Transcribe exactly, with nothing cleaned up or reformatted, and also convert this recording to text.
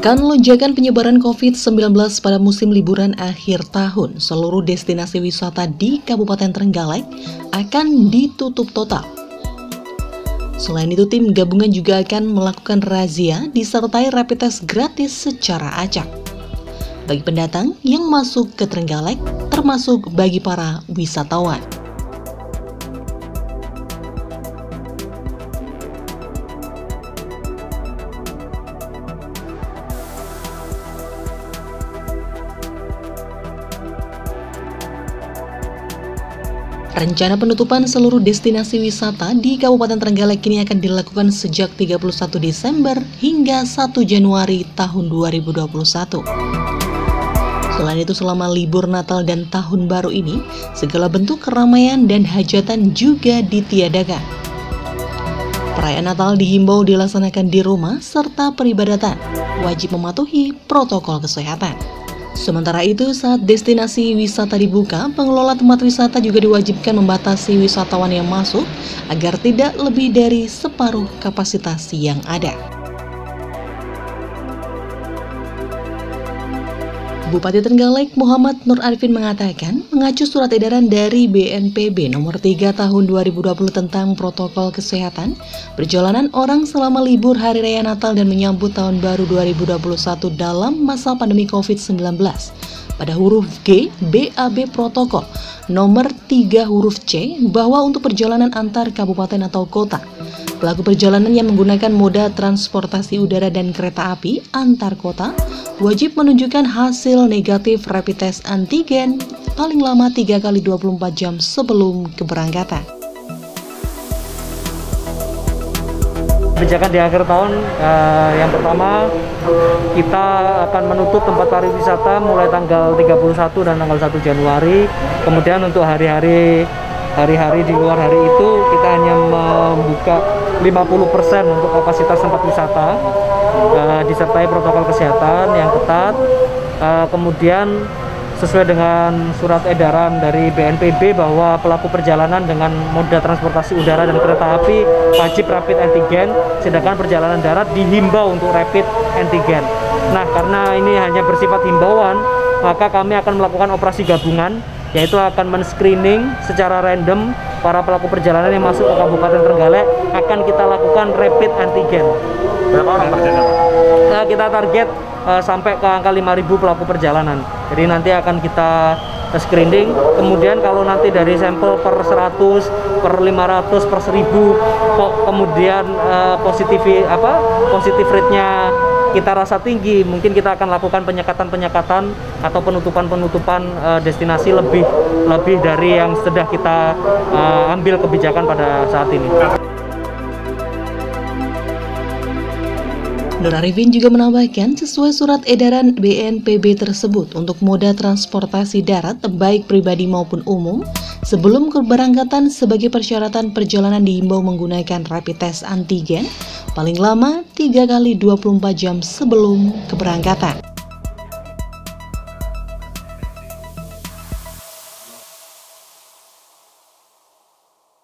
Akan lonjakan penyebaran covid sembilan belas pada musim liburan akhir tahun, seluruh destinasi wisata di Kabupaten Trenggalek akan ditutup total. Selain itu, tim gabungan juga akan melakukan razia disertai rapid test gratis secara acak bagi pendatang yang masuk ke Trenggalek, termasuk bagi para wisatawan. Rencana penutupan seluruh destinasi wisata di Kabupaten Trenggalek ini akan dilakukan sejak tiga puluh satu Desember hingga satu Januari tahun dua ribu dua puluh satu. Selain itu, selama libur Natal dan Tahun Baru ini, segala bentuk keramaian dan hajatan juga ditiadakan. Perayaan Natal dihimbau dilaksanakan di rumah serta peribadatan wajib mematuhi protokol kesehatan. Sementara itu, saat destinasi wisata dibuka, pengelola tempat wisata juga diwajibkan membatasi wisatawan yang masuk agar tidak lebih dari separuh kapasitas yang ada. Bupati Trenggalek Muhammad Nur Arifin mengatakan, mengacu surat edaran dari B N P B nomor tiga tahun dua ribu dua puluh tentang protokol kesehatan, perjalanan orang selama libur Hari Raya Natal dan menyambut Tahun Baru dua ribu dua puluh satu dalam masa pandemi covid sembilan belas. Pada huruf G, B A B protokol nomor tiga huruf C, bahwa untuk perjalanan antar kabupaten atau kota, pelaku perjalanan yang menggunakan moda transportasi udara dan kereta api antar kota wajib menunjukkan hasil negatif rapid test antigen paling lama tiga kali dua puluh empat jam sebelum keberangkatan. Kebijakan di akhir tahun, eh, yang pertama kita akan menutup tempat pariwisata mulai tanggal tiga puluh satu dan tanggal satu Januari. Kemudian untuk hari-hari hari-hari di luar hari itu kita hanya membuka lima puluh persen untuk kapasitas tempat wisata, uh, disertai protokol kesehatan yang ketat. Uh, kemudian sesuai dengan surat edaran dari B N P B bahwa pelaku perjalanan dengan moda transportasi udara dan kereta api wajib rapid antigen, sedangkan perjalanan darat dihimbau untuk rapid antigen. Nah, karena ini hanya bersifat himbauan, maka kami akan melakukan operasi gabungan, yaitu akan men-screening secara random para pelaku perjalanan yang masuk ke Kabupaten Trenggalek, akan kita lakukan rapid antigen. Berapa orang perjalanan? Nah, kita target uh, sampai ke angka lima ribu pelaku perjalanan. Jadi nanti akan kita screening, kemudian kalau nanti dari sampel per seratus, per lima ratus, per seribu, kemudian uh, positif apa positif rate-nya kita rasa tinggi, mungkin kita akan lakukan penyekatan-penyekatan atau penutupan-penutupan uh, destinasi lebih lebih dari yang sudah kita uh, ambil kebijakan pada saat ini. Nur Arifin juga menambahkan, sesuai surat edaran B N P B tersebut, untuk moda transportasi darat baik pribadi maupun umum, sebelum keberangkatan sebagai persyaratan perjalanan dihimbau menggunakan rapid test antigen paling lama tiga kali dua puluh empat jam sebelum keberangkatan.